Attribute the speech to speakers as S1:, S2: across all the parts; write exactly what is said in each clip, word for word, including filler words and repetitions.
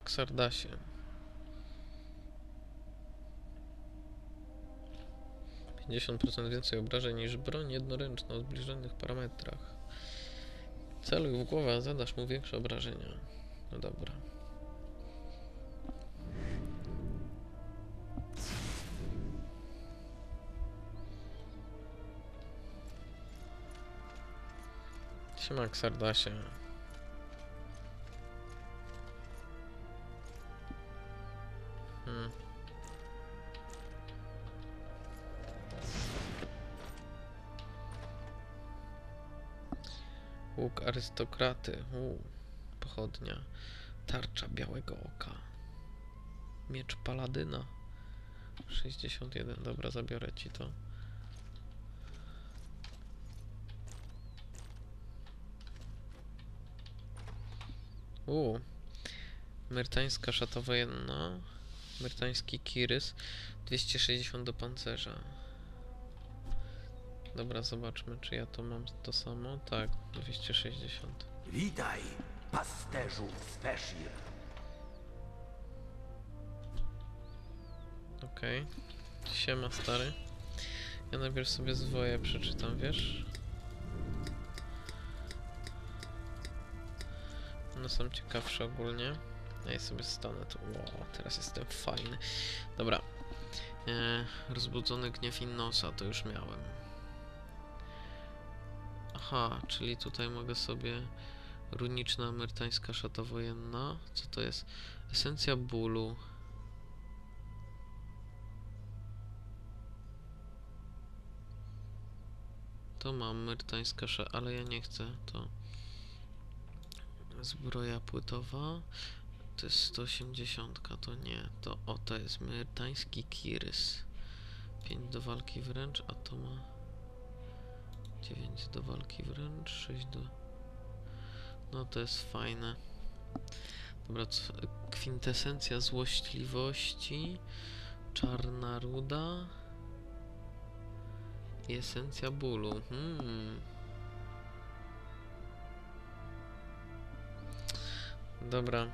S1: Xardasie. pięćdziesiąt procent więcej obrażeń niż broń jednoręczna o zbliżonych parametrach. Celuj w głowę, a zadasz mu większe obrażenia. No dobra. Siema Xardasie. Hmm. Łuk arystokraty. U, pochodnia. Tarcza białego oka. Miecz paladyna. sześćdziesiąt jeden. Dobra, zabiorę ci to. U. Myrtańska szata wojenna. Myrtański kirys. dwieście sześćdziesiąt do pancerza. Dobra, zobaczmy, czy ja to mam to samo. Tak, dwieście sześćdziesiąt.
S2: Witaj, pasterzu Sveshir.
S1: Okej. Okay. Siema, stary. Ja najpierw sobie zwoje przeczytam, wiesz? One są ciekawsze ogólnie. Ja je sobie stanę tu. Wow, teraz jestem fajny. Dobra. Eee, rozbudzony gniew Innosa, to już miałem. Aha, czyli tutaj mogę sobie... Runiczna myrtańska szata wojenna. Co to jest? Esencja bólu. To mam myrtańska szata, ale ja nie chcę to. Zbroja płytowa. To jest sto osiemdziesiąt, to nie. To o, to jest myrtański kirys. pięć do walki wręcz, a to ma dziewięć do walki wręcz, sześć do... No to jest fajne. Dobra, co? Kwintesencja złośliwości. Czarna ruda. I esencja bólu. Hmm. Dobra.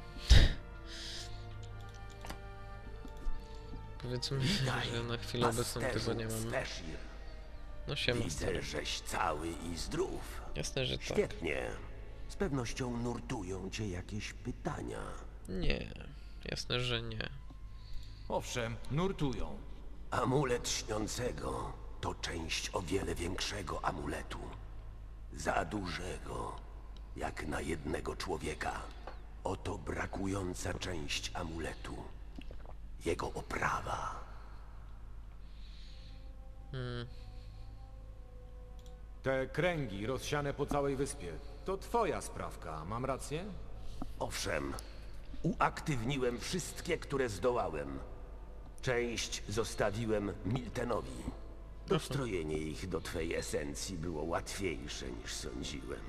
S1: Powiedzmy,
S2: Witaj,
S1: że na chwilę obecną tego nie mam.
S2: Sveshir.
S1: No siema,
S2: Widzę,
S1: stary.
S2: żeś cały i zdrów.
S1: Jasne, że tak.
S2: Świetnie. Z pewnością nurtują cię jakieś pytania.
S1: Nie. Jasne, że nie.
S3: Owszem, nurtują.
S2: Amulet śniącego to część o wiele większego amuletu. Za dużego, jak na jednego człowieka. Oto brakująca część amuletu. Jego oprawa.
S1: Hmm.
S3: Te kręgi rozsiane po całej wyspie. To twoja sprawka, mam rację?
S2: Owszem, uaktywniłem wszystkie, które zdołałem. Część zostawiłem Miltenowi. Dostrojenie ich do twej esencji było łatwiejsze niż sądziłem.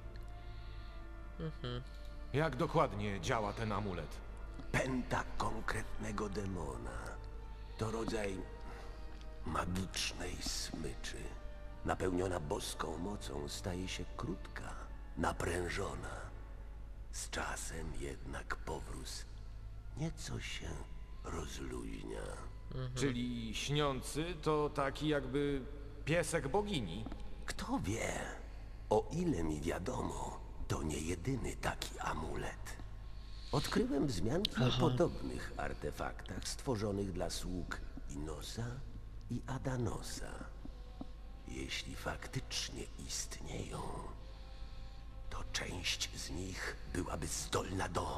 S1: Mhm.
S3: Jak dokładnie działa ten amulet?
S2: Pęta konkretnego demona. To rodzaj magicznej smyczy. Napełniona boską mocą staje się krótka, naprężona. Z czasem jednak powróz nieco się rozluźnia.
S3: Mhm. Czyli śniący to taki jakby piesek bogini?
S2: Kto wie, o ile mi wiadomo, to nie jedyny taki amulet. Odkryłem wzmianki o podobnych artefaktach stworzonych dla sług Innosa i Adanosa. Jeśli faktycznie istnieją, to część z nich byłaby zdolna do...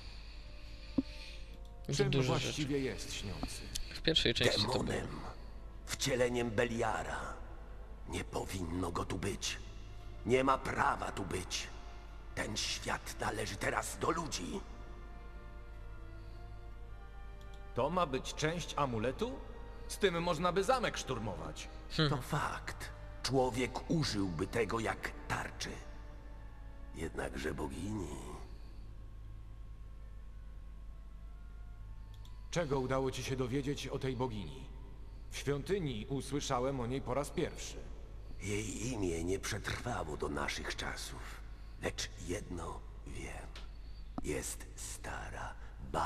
S3: Czym
S1: Dużo
S3: właściwie
S1: rzeczy.
S3: jest śniący?
S1: W pierwszej części to było.
S2: demonem, wcieleniem Beliara. Nie powinno go tu być. Nie ma prawa tu być. Ten świat należy teraz do ludzi.
S3: To ma być część amuletu? Z tym można by zamek szturmować.
S2: To fakt. Człowiek użyłby tego jak tarczy. Jednakże bogini...
S3: Czego udało ci się dowiedzieć o tej bogini? W świątyni usłyszałem o niej po raz pierwszy.
S2: Jej imię nie przetrwało do naszych czasów. Lecz jedno wiem. Jest stara,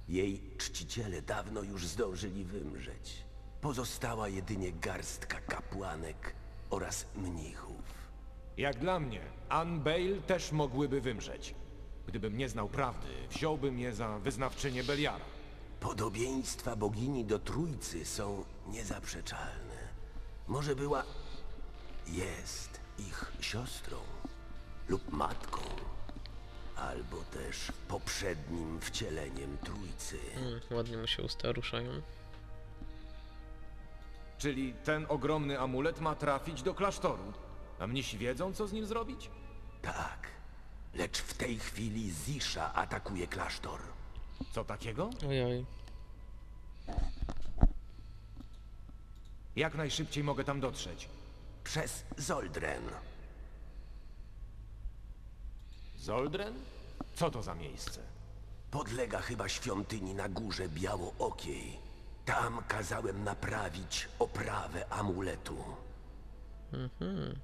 S2: Jej czciciele dawno już zdążyli wymrzeć. Pozostała jedynie garstka kapłanek oraz mnichów.
S3: Jak dla mnie, Anne Bale też mogłyby wymrzeć. Gdybym nie znał prawdy, wziąłbym je za wyznawczynię Beliara.
S2: Podobieństwa bogini do Trójcy są niezaprzeczalne. Może była... jest ich siostrą lub matką, albo też poprzednim wcieleniem Trójcy.
S1: Mm, ładnie mu się usta ruszają.
S3: Czyli ten ogromny amulet ma trafić do klasztoru. A mnisi wiedzą, co z nim zrobić?
S2: Tak, lecz w tej chwili Zisha atakuje klasztor.
S3: Co takiego?
S1: Ojoj.
S3: Jak najszybciej mogę tam dotrzeć?
S2: Przez Zoldren.
S3: Zoldren? Co to za miejsce?
S2: Podlega chyba świątyni na górze Białookiej. Tam kazałem naprawić oprawę amuletu.
S1: Mhm.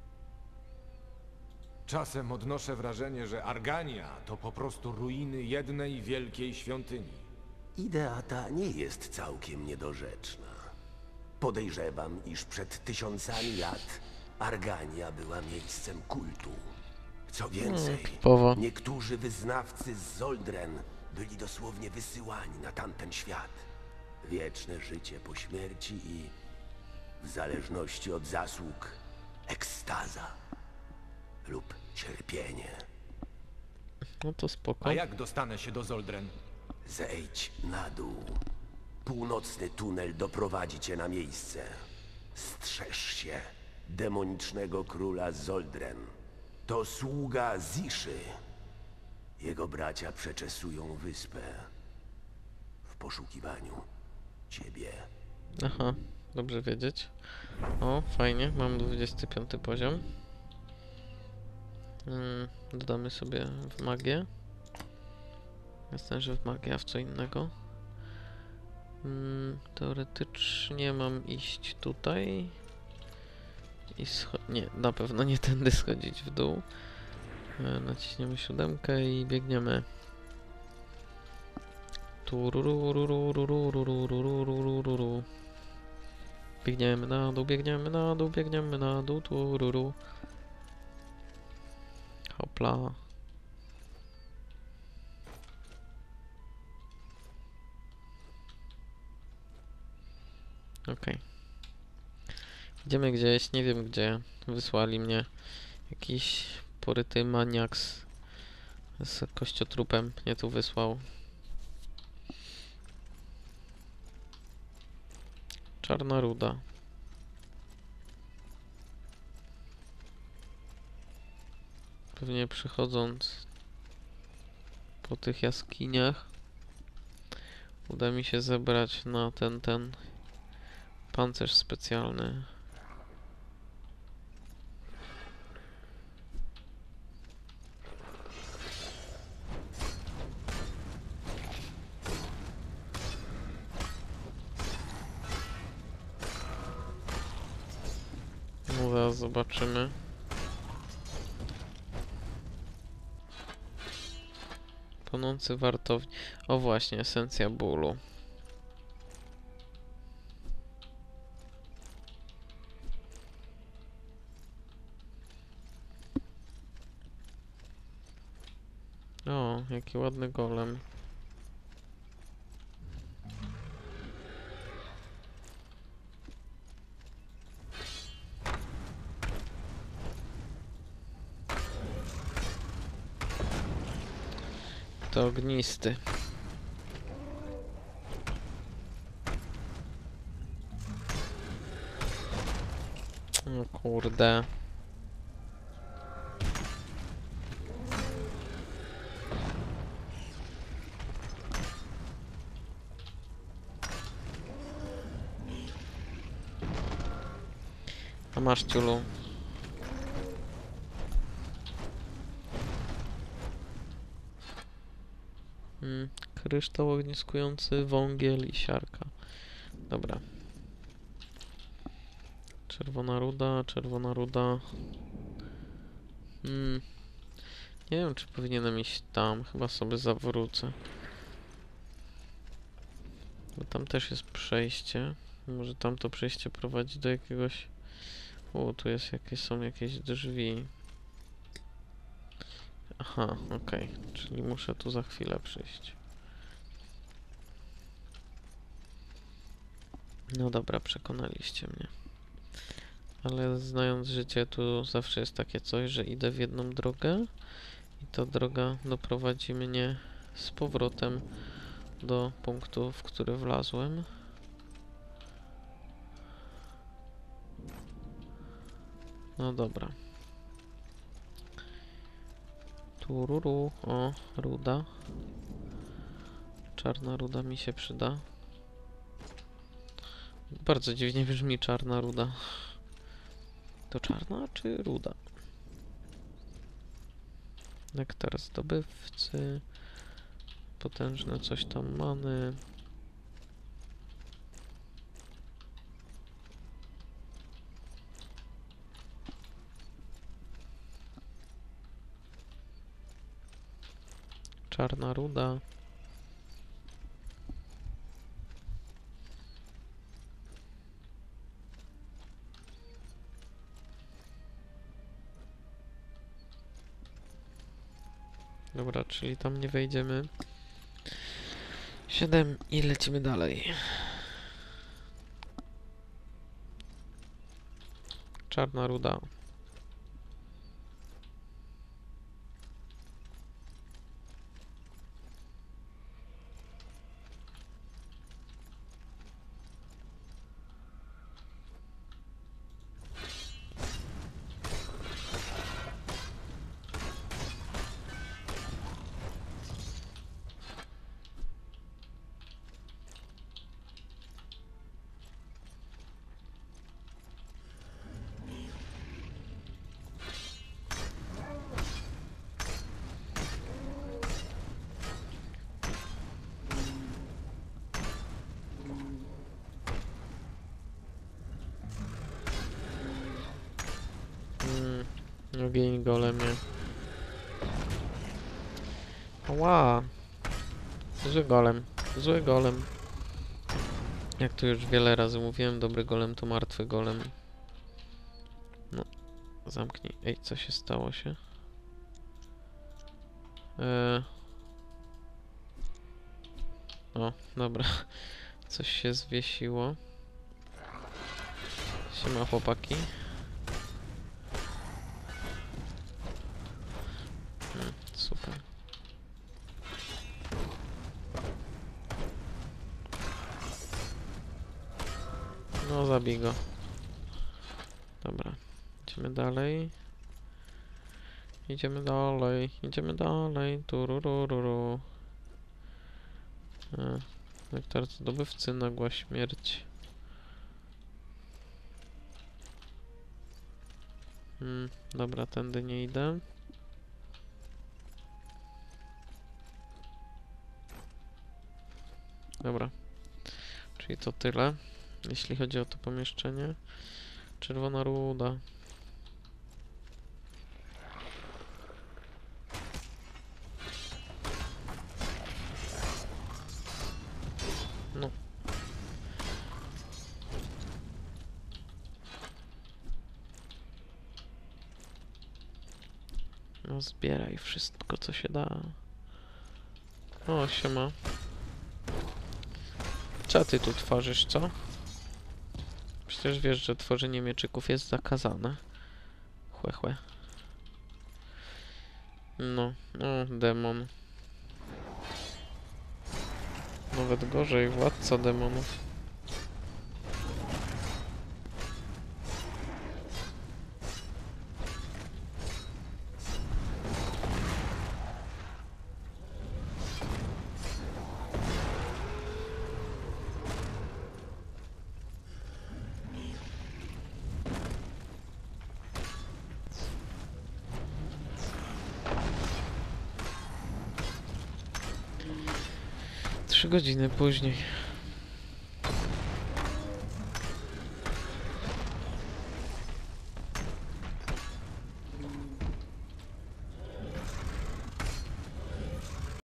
S3: Czasem odnoszę wrażenie, że Argania to po prostu ruiny jednej wielkiej świątyni.
S2: Idea ta nie jest całkiem niedorzeczna. Podejrzewam, iż przed tysiącami lat Argania była miejscem kultu. Co więcej,
S1: No, typowo.
S2: niektórzy wyznawcy z Zoldren byli dosłownie wysyłani na tamten świat. Wieczne życie po śmierci i, w zależności od zasług, ekstaza lub cierpienie.
S1: No to spoko.
S3: A jak dostanę się do Zoldren?
S2: Zejdź na dół. Północny tunel doprowadzi cię na miejsce. Strzeż się demonicznego króla Zoldren. To sługa Ziszy. Jego bracia przeczesują wyspę w poszukiwaniu ciebie.
S1: Aha, dobrze wiedzieć. O, fajnie, mam dwudziesty piąty poziom. Mm, dodamy sobie w magię. Jasne, że w magię, a w co innego. Mm, teoretycznie mam iść tutaj. I scho- nie, na pewno nie tędy schodzić w dół. E, naciśniemy siódemkę i biegniemy. Tururururururururururururu. Biegniemy na dół, biegniemy na dół, biegniemy na dół, tururu. Hopla. Okej. Idziemy gdzieś, nie wiem gdzie. Wysłali mnie jakiś poryty maniak z, z kościotrupem. Mnie tu wysłał. Czarna ruda. Pewnie przychodząc po tych jaskiniach uda mi się zebrać na ten, ten pancerz specjalny. No zaraz zobaczymy. Płonący wartownik. O właśnie, esencja bólu. O, jaki ładny golem. To ognisty. O kurde. A masz ciulu. Hmm, kryształ ogniskujący, wągiel i siarka. Dobra. Czerwona ruda, czerwona ruda. Hmm. Nie wiem, czy powinienem iść tam. Chyba sobie zawrócę. Bo tam też jest przejście. Może tamto przejście prowadzi do jakiegoś... O, tu jest jakieś, są jakieś drzwi. Aha, okej. Czyli muszę tu za chwilę przyjść. No dobra, przekonaliście mnie. Ale znając życie, tu zawsze jest takie coś, że idę w jedną drogę i ta droga doprowadzi mnie z powrotem do punktu, w który wlazłem. No dobra. Tururu, o, ruda. Czarna ruda mi się przyda. Bardzo dziwnie brzmi czarna ruda. To czarna czy ruda? Nektar zdobywcy. Potężne coś tam many. Czarna ruda. Dobra, czyli tam nie wejdziemy. siedem i lecimy dalej. Czarna ruda. Ogień golemie. Ła! Zły golem. Zły golem. Jak tu już wiele razy mówiłem, dobry golem to martwy golem. No, zamknij. Ej, co się stało się? Eee... O, dobra. Coś się zwiesiło. Siema chłopaki. Hmm, super. No, zabij go. Dobra. Idziemy dalej. Idziemy dalej. Idziemy dalej. Tururururu. E, nektar zdobywcy, nagła śmierć. Hmm, dobra, tędy nie idę. Dobra. Czyli to tyle, jeśli chodzi o to pomieszczenie. Czerwona ruda. No. No zbieraj wszystko, co się da. O, siema. Co ty tu tworzysz, co? Przecież wiesz, że tworzenie mieczyków jest zakazane. Chłe, chłe. No, o, demon. Nawet gorzej, władca demonów. Trzy godziny później.